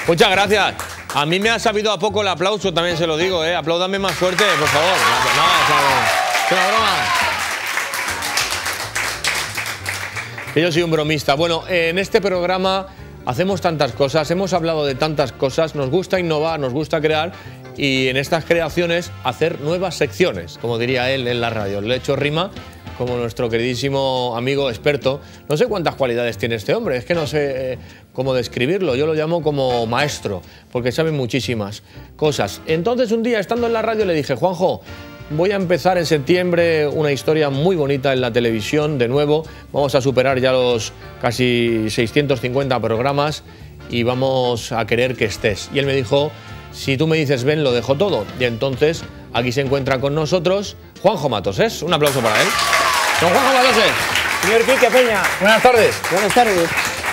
Muchas gracias. A mí me ha sabido a poco el aplauso, también se lo digo, ¿eh? Apláudame más fuerte, por favor. No, es una broma. Que yo soy un bromista. Bueno, en este programa hacemos tantas cosas, hemos hablado de tantas cosas, nos gusta innovar, nos gusta crear y en estas creaciones hacer nuevas secciones, como diría él en la radio. Le he hecho rima como nuestro queridísimo amigo experto. No sé cuántas cualidades tiene este hombre, es que no sé cómo describirlo. Yo lo llamo como maestro, porque sabe muchísimas cosas. Entonces un día, estando en la radio, le dije: Juanjo, voy a empezar en septiembre una historia muy bonita en la televisión, de nuevo. Vamos a superar ya los casi 650 programas y vamos a querer que estés. Y él me dijo: si tú me dices ven, lo dejo todo. Y entonces aquí se encuentra con nosotros Juanjo Matoses. Un aplauso para él. Don Juanjo Matoses. Señor Quique Peña. Buenas tardes. Buenas tardes.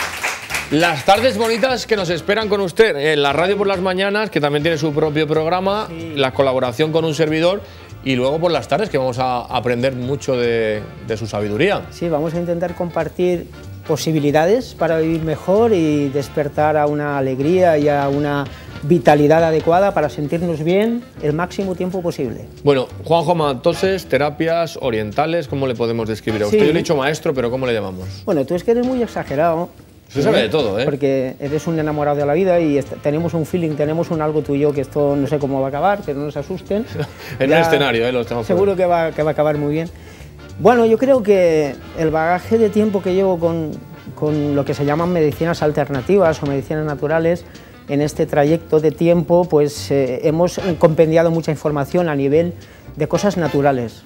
Las tardes bonitas que nos esperan con usted en la radio por las mañanas, que también tiene su propio programa, sí. La colaboración con un servidor, y luego por las tardes, que vamos a aprender mucho de su sabiduría. Sí, vamos a intentar compartir posibilidades para vivir mejor y despertar a una alegría y a una vitalidad adecuada para sentirnos bien el máximo tiempo posible. Bueno, Juanjo Matoses, terapias orientales, ¿cómo le podemos describir a usted? Sí. Yo le he dicho maestro, pero ¿cómo le llamamos? Bueno, tú es que eres muy exagerado. Usted sabe de todo, ¿eh? Porque eres un enamorado de la vida y tenemos un feeling, tenemos un algo tú y yo, que esto no sé cómo va a acabar, que no nos asusten. En un escenario, lo estamos seguro que va a acabar muy bien. Bueno, yo creo que el bagaje de tiempo que llevo con lo que se llaman medicinas alternativas o medicinas naturales, en este trayecto de tiempo, pues hemos compendiado mucha información a nivel de cosas naturales.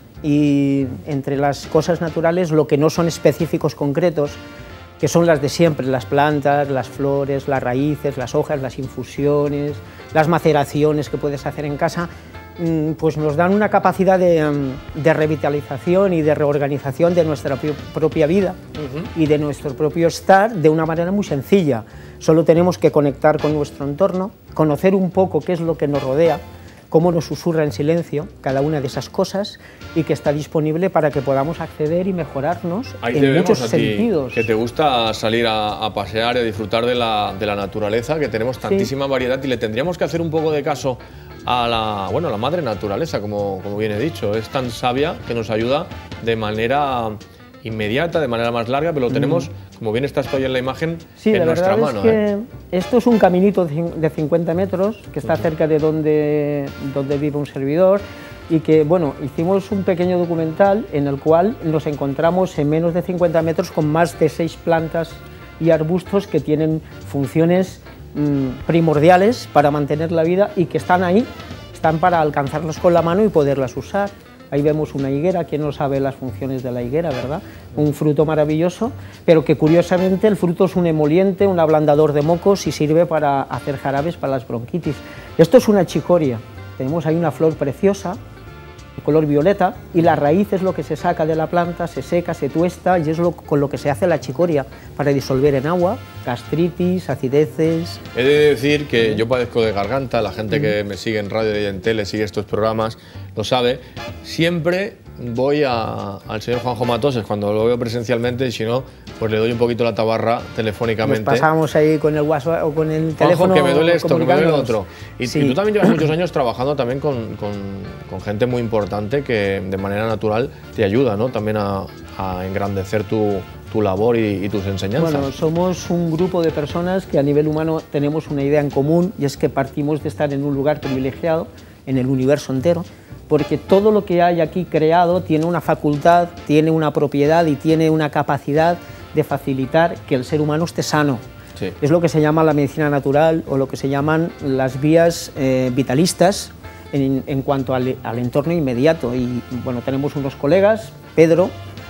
Y entre las cosas naturales, lo que no son específicos concretos, que son las de siempre, las plantas, las flores, las raíces, las hojas, las infusiones, las maceraciones que puedes hacer en casa, pues nos dan una capacidad de revitalización y de reorganización de nuestra propia vida y de nuestro propio estar de una manera muy sencilla. Solo tenemos que conectar con nuestro entorno, conocer un poco qué es lo que nos rodea, cómo nos susurra en silencio cada una de esas cosas y que está disponible para que podamos acceder y mejorarnos en muchos sentidos. Que te gusta salir a pasear y a disfrutar de la naturaleza, que tenemos tantísima variedad y le tendríamos que hacer un poco de caso a la madre naturaleza, como bien he dicho. Es tan sabia que nos ayuda de manera inmediata, de manera más larga, pero lo tenemos, como bien está esto ahí en la imagen, en nuestra mano. Sí, la verdad es que esto es un caminito de 50 metros que está cerca de donde vive un servidor y que, bueno, hicimos un pequeño documental en el cual nos encontramos en menos de 50 metros con más de 6 plantas y arbustos que tienen funciones primordiales para mantener la vida y que están ahí, están para alcanzarlas con la mano y poderlas usar. Ahí vemos una higuera, ¿quién no sabe las funciones de la higuera, verdad? Un fruto maravilloso, pero que curiosamente el fruto es un emoliente, un ablandador de mocos y sirve para hacer jarabes para las bronquitis. Esto es una chicoria, tenemos ahí una flor preciosa, de color violeta, y la raíz es lo que se saca de la planta, se seca, se tuesta y es con lo que se hace la chicoria para disolver en agua, gastritis, acideces. He de decir que yo padezco de garganta, la gente que me sigue en radio y en tele, sigue estos programas, lo sabe. Siempre voy al señor Juanjo Matoses cuando lo veo presencialmente y si no, pues le doy un poquito la tabarra telefónicamente. Nos pasamos ahí con el WhatsApp o con el teléfono. Juanjo, que me duele esto, que me duele lo otro. Y, sí. Y tú también llevas muchos años trabajando también con gente muy importante que de manera natural te ayuda, ¿no? También a engrandecer tu labor y tus enseñanzas. Bueno, somos un grupo de personas que a nivel humano tenemos una idea en común y es que partimos de estar en un lugar privilegiado en el universo entero, porque todo lo que hay aquí creado tiene una facultad, tiene una propiedad y tiene una capacidad de facilitar que el ser humano esté sano. Sí. Es lo que se llama la medicina natural o lo que se llaman las vías vitalistas en cuanto al entorno inmediato. Y bueno, tenemos unos colegas, Pedro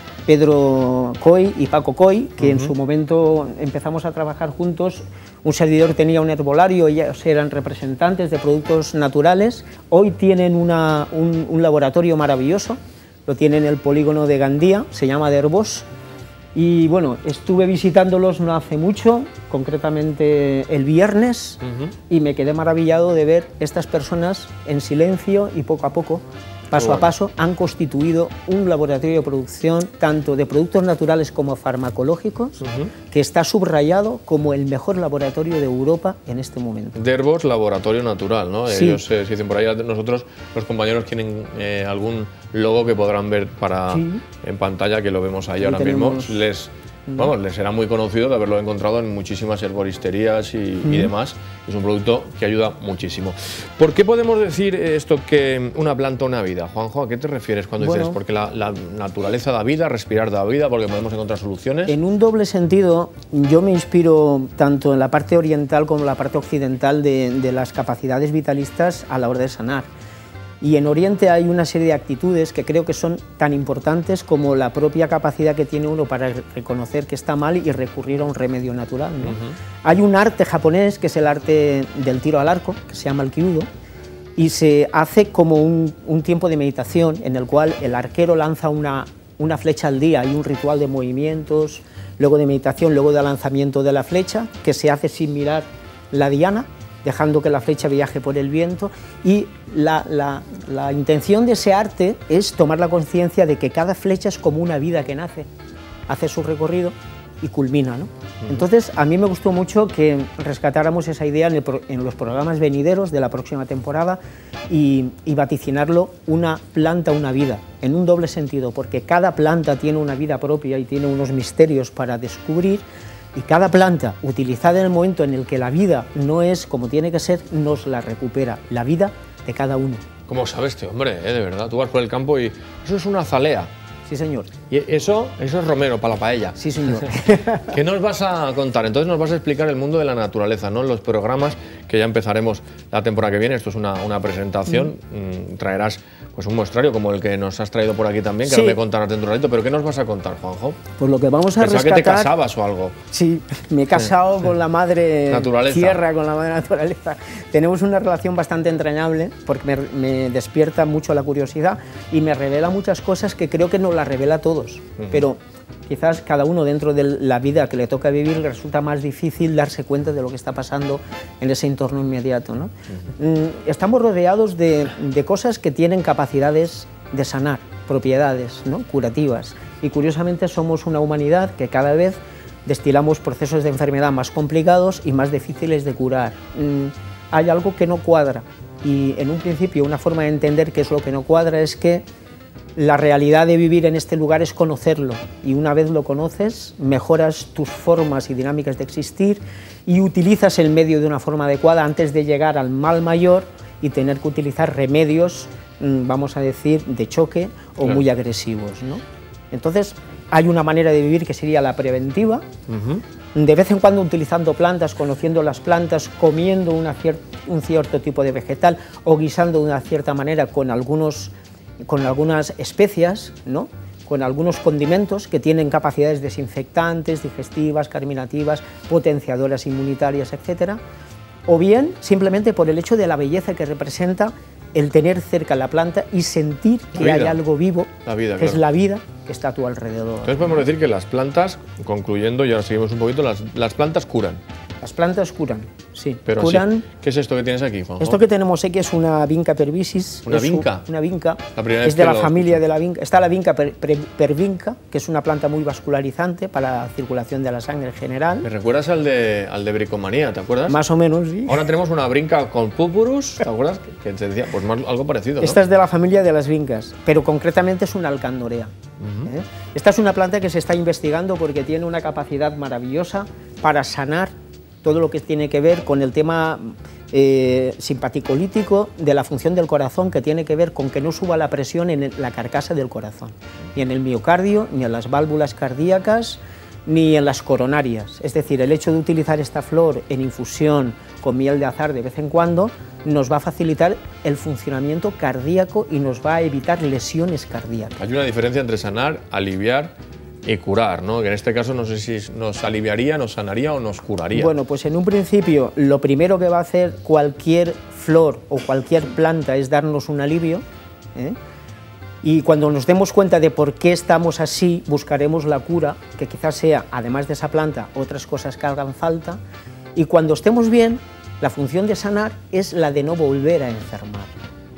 Coy y Paco Coy, que en su momento empezamos a trabajar juntos. Un servidor tenía un herbolario, ellos eran representantes de productos naturales. Hoy tienen un laboratorio maravilloso, lo tienen en el polígono de Gandía, se llama de Herbos. Y bueno, estuve visitándolos no hace mucho, concretamente el viernes, y me quedé maravillado de ver estas personas en silencio y poco a poco paso a paso, han constituido un laboratorio de producción tanto de productos naturales como farmacológicos, que está subrayado como el mejor laboratorio de Europa en este momento. Derbos Laboratorio Natural, ¿no? Sí. Ellos se dicen por ahí, nosotros, los compañeros, tienen algún logo que podrán ver en pantalla, que lo vemos ahí ahora mismo. Les será muy conocido de haberlo encontrado en muchísimas herboristerías y demás. Es un producto que ayuda muchísimo. ¿Por qué podemos decir esto, que una planta, una vida? Juanjo, ¿a qué te refieres cuando dices? Porque la naturaleza da vida, respirar da vida, porque podemos encontrar soluciones. En un doble sentido, yo me inspiro tanto en la parte oriental como en la parte occidental de las capacidades vitalistas a la hora de sanar. Y en Oriente hay una serie de actitudes que creo que son tan importantes como la propia capacidad que tiene uno para reconocer que está mal y recurrir a un remedio natural, ¿no? Hay un arte japonés, que es el arte del tiro al arco, que se llama el kyudo, y se hace como un tiempo de meditación en el cual el arquero lanza una flecha al día. Hay un ritual de movimientos, luego de meditación, luego de lanzamiento de la flecha, que se hace sin mirar la diana, dejando que la flecha viaje por el viento, y la intención de ese arte es tomar la conciencia de que cada flecha es como una vida que nace, hace su recorrido y culmina, ¿no? Entonces, a mí me gustó mucho que rescatáramos esa idea en los programas venideros de la próxima temporada y vaticinarlo una planta, una vida, en un doble sentido, porque cada planta tiene una vida propia y tiene unos misterios para descubrir. Y cada planta, utilizada en el momento en el que la vida no es como tiene que ser, nos la recupera, la vida de cada uno. ¿Cómo sabe este hombre, de verdad? Tú vas por el campo y eso es una azalea. Sí, señor. Y eso es romero para la paella. Sí, señor. ¿Qué nos vas a contar? Entonces nos vas a explicar el mundo de la naturaleza, ¿no? En los programas que ya empezaremos la temporada que viene. Esto es una presentación. Traerás pues un muestrario como el que nos has traído por aquí también, que ahora me contarás dentro de un ratito. ¿Pero qué nos vas a contar, Juanjo? Pues lo que vamos a rescatar... rescatar... que te casabas o algo. Sí, me he casado con la madre naturaleza. Tierra, con la madre naturaleza. Tenemos una relación bastante entrañable porque me despierta mucho la curiosidad y me revela muchas cosas que creo que nos las revela a todos. Pero quizás cada uno dentro de la vida que le toca vivir le resulta más difícil darse cuenta de lo que está pasando en ese entorno inmediato, ¿no? Estamos rodeados de cosas que tienen capacidades de sanar, propiedades, ¿no?, curativas, y curiosamente somos una humanidad que cada vez destilamos procesos de enfermedad más complicados y más difíciles de curar. Hay algo que no cuadra, y en un principio una forma de entender qué es lo que no cuadra es que la realidad de vivir en este lugar es conocerlo, y una vez lo conoces, mejoras tus formas y dinámicas de existir y utilizas el medio de una forma adecuada antes de llegar al mal mayor y tener que utilizar remedios, vamos a decir, de choque o muy agresivos, ¿no? Entonces, hay una manera de vivir que sería la preventiva, de vez en cuando utilizando plantas, conociendo las plantas, comiendo un cierto tipo de vegetal o guisando de una cierta manera con algunas especias, ¿no?, con algunos condimentos que tienen capacidades desinfectantes, digestivas, carminativas, potenciadoras inmunitarias, etc. O bien simplemente por el hecho de la belleza que representa el tener cerca la planta y sentir que hay algo vivo, que es la vida que está a tu alrededor. Entonces podemos decir que las plantas, concluyendo, y ahora seguimos un poquito, las plantas curan. Las plantas curan, sí. Pero curan. Sí. ¿Qué es esto que tienes aquí, Juanjo? Esto que tenemos aquí es una vinca pervisis. ¿Una vinca? Una vinca. La primera vez es de la familia de la vinca. Está la vinca pervinca, que es una planta muy vascularizante para la circulación de la sangre en general. ¿Me recuerdas al de bricomanía, te acuerdas? Más o menos, sí. Ahora tenemos una vinca con púpurus, ¿te acuerdas? Que te decía, pues algo parecido, ¿no? Esta es de la familia de las vincas, pero concretamente es una alcandorea. Esta es una planta que se está investigando porque tiene una capacidad maravillosa para sanar todo lo que tiene que ver con el tema simpaticolítico de la función del corazón, que tiene que ver con que no suba la presión en la carcasa del corazón, ni en el miocardio, ni en las válvulas cardíacas, ni en las coronarias. Es decir, el hecho de utilizar esta flor en infusión con miel de azahar de vez en cuando nos va a facilitar el funcionamiento cardíaco y nos va a evitar lesiones cardíacas. Hay una diferencia entre sanar, aliviar y curar, ¿no? Que en este caso no sé si nos aliviaría, nos sanaría o nos curaría. Bueno, pues en un principio lo primero que va a hacer cualquier flor o cualquier planta es darnos un alivio, y cuando nos demos cuenta de por qué estamos así, buscaremos la cura, que quizás sea, además de esa planta, otras cosas que hagan falta, y cuando estemos bien, la función de sanar es la de no volver a enfermar.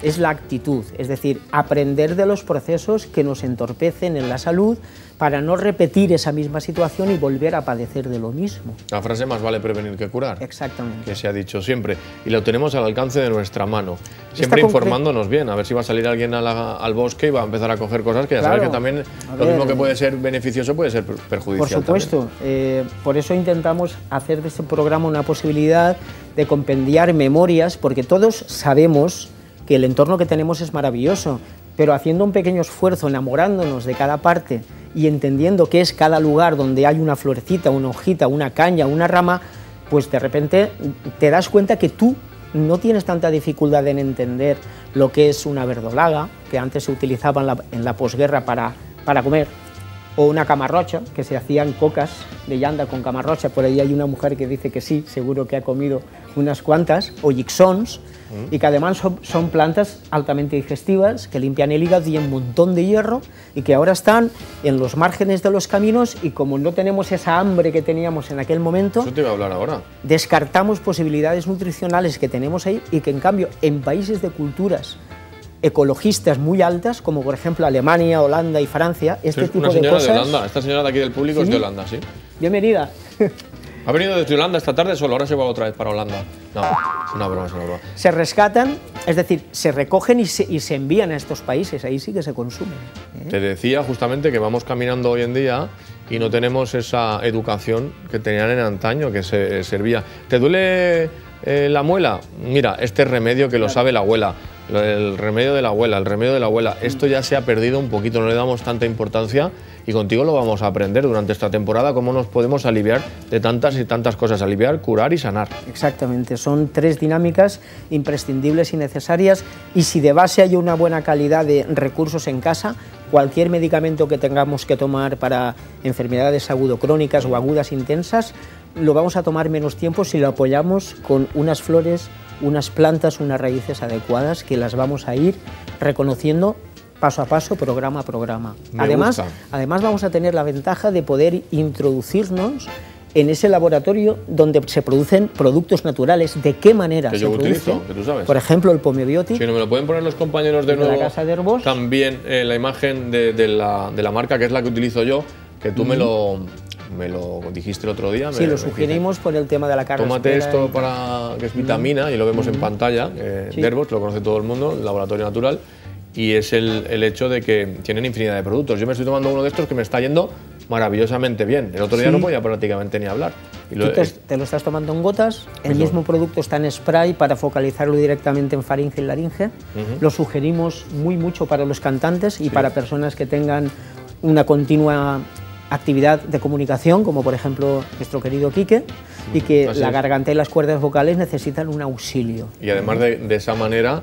es la actitud, es decir, aprender de los procesos que nos entorpecen en la salud para no repetir esa misma situación y volver a padecer de lo mismo. La frase más vale prevenir que curar. Exactamente. Que se ha dicho siempre. Y lo tenemos al alcance de nuestra mano. Siempre informándonos bien, a ver si va a salir alguien al bosque y va a empezar a coger cosas que ya sabes que también lo mismo que puede ser beneficioso puede ser perjudicial. Por supuesto. Por eso intentamos hacer de este programa una posibilidad de compendiar memorias, porque todos sabemos que el entorno que tenemos es maravilloso, pero haciendo un pequeño esfuerzo, enamorándonos de cada parte y entendiendo qué es cada lugar donde hay una florecita, una hojita, una caña, una rama, pues de repente te das cuenta que tú no tienes tanta dificultad en entender lo que es una verdolaga, que antes se utilizaba en la posguerra para comer, o una camarrocha, que se hacían cocas de llanda con camarrocha. Por ahí hay una mujer que dice que sí, seguro que ha comido unas cuantas, o yixons, y que además son plantas altamente digestivas, que limpian el hígado y un montón de hierro, y que ahora están en los márgenes de los caminos, y como no tenemos esa hambre que teníamos en aquel momento, eso te iba a hablar ahora, descartamos posibilidades nutricionales que tenemos ahí, y que en cambio en países de culturas ecologistas muy altas, como por ejemplo Alemania, Holanda y Francia, este tipo de cosas... de Holanda. Esta señora de aquí del público es de Holanda, ¿sí? Bienvenida. ¿Ha venido desde Holanda esta tarde solo? ¿Ahora se va otra vez para Holanda? No, es una broma, es una broma. Se rescatan, es decir, se recogen y se envían a estos países, ahí sí que se consumen. Te decía justamente que vamos caminando hoy en día y no tenemos esa educación que tenían en antaño, que se servía. ¿Te duele la muela? Mira, este remedio que lo sabe la abuela. El remedio de la abuela, el remedio de la abuela. Esto ya se ha perdido un poquito, no le damos tanta importancia y contigo lo vamos a aprender durante esta temporada, cómo nos podemos aliviar de tantas y tantas cosas, aliviar, curar y sanar. Exactamente, son tres dinámicas imprescindibles y necesarias, y si de base hay una buena calidad de recursos en casa, cualquier medicamento que tengamos que tomar para enfermedades agudo-crónicas o agudas intensas, lo vamos a tomar menos tiempo si lo apoyamos con unas flores, unas plantas, unas raíces adecuadas que las vamos a ir reconociendo paso a paso, programa a programa. Además vamos a tener la ventaja de poder introducirnos en ese laboratorio donde se producen productos naturales. ¿De qué manera que se yo producen? utilizo, que tú sabes. Por ejemplo, el Pomebiotic. Si no me lo pueden poner los compañeros de nuevo, la Casa de Herbos. También la imagen de la marca, que es la que utilizo yo, que tú me lo dijiste el otro día. Sí, lo sugerimos por el tema de la carne. Tómate esto que es vitamina, y lo vemos en pantalla, Sí. de Herbos, lo conoce todo el mundo, el laboratorio natural, y es el hecho de que tienen infinidad de productos. Yo me estoy tomando uno de estos que me está yendo maravillosamente bien. El otro día no podía prácticamente ni hablar. Y Tú te lo estás tomando en gotas, el mismo producto está en spray para focalizarlo directamente en faringe y laringe. Lo sugerimos mucho para los cantantes y para personas que tengan una continua actividad de comunicación, como por ejemplo nuestro querido Quique, y que la garganta y las cuerdas vocales necesitan un auxilio. Y además de esa manera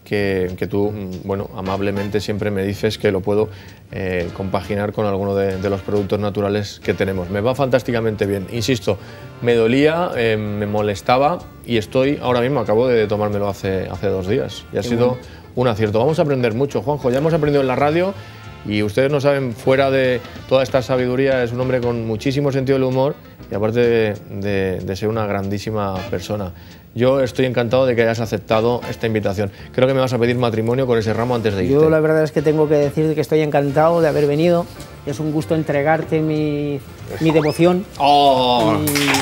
que tú, bueno, amablemente siempre me dices que lo puedo compaginar con alguno de los productos naturales que tenemos. Me va fantásticamente bien. Insisto, me dolía, me molestaba y ahora mismo acabo de tomármelo hace 2 días. Y ha sido un acierto. Vamos a aprender mucho, Juanjo. Ya hemos aprendido en la radio. Y ustedes no saben, fuera de toda esta sabiduría, es un hombre con muchísimo sentido del humor y aparte de ser una grandísima persona. Yo estoy encantado de que hayas aceptado esta invitación. Creo que me vas a pedir matrimonio con ese ramo antes de irte. Yo la verdad es que tengo que decir que estoy encantado de haber venido. Es un gusto entregarte mi devoción. ¡Oh!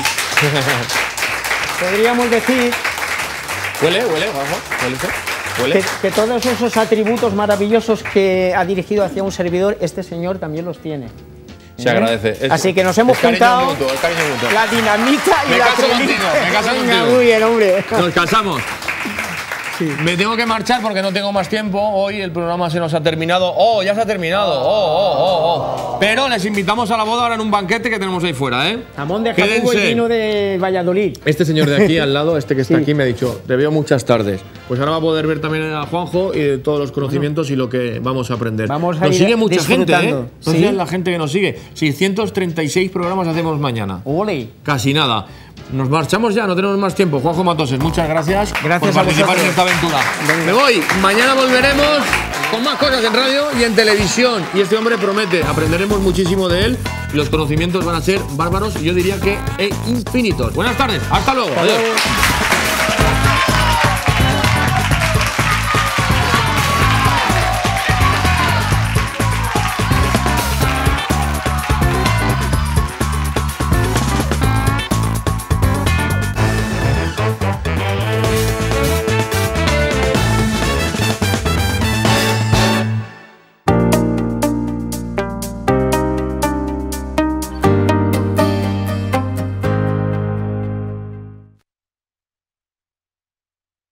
Podríamos decir... ¿Huele, Juanjo? ¿Huele eso? Que todos esos atributos maravillosos que ha dirigido hacia un servidor, este señor también los tiene. Se agradece. Así que nos hemos juntado la dinamita y la prelista. Me caso contigo. Muy bien, hombre. Nos casamos. Sí. Me tengo que marchar porque no tengo más tiempo. Hoy el programa se nos ha terminado. ¡Oh, ya se ha terminado! Pero les invitamos a la boda ahora en un banquete que tenemos ahí fuera, ¿eh? Jamón de Jabugo y vino de Valladolid. Este señor de aquí al lado, este que está aquí, me ha dicho, te veo muchas tardes. Pues ahora va a poder ver también a Juanjo y todos los conocimientos y lo que vamos a aprender. Nos sigue mucha gente, ¿eh? No sé la gente que nos sigue. 636 programas hacemos mañana. ¡Ole! Casi nada. Nos marchamos ya, no tenemos más tiempo. Juanjo Matoses, muchas gracias por participar en esta aventura. Venga. Me voy. Mañana volveremos con más cosas en radio y en televisión. Y este hombre promete, aprenderemos muchísimo de él y los conocimientos van a ser bárbaros y yo diría que infinitos. Buenas tardes, hasta luego. Adiós.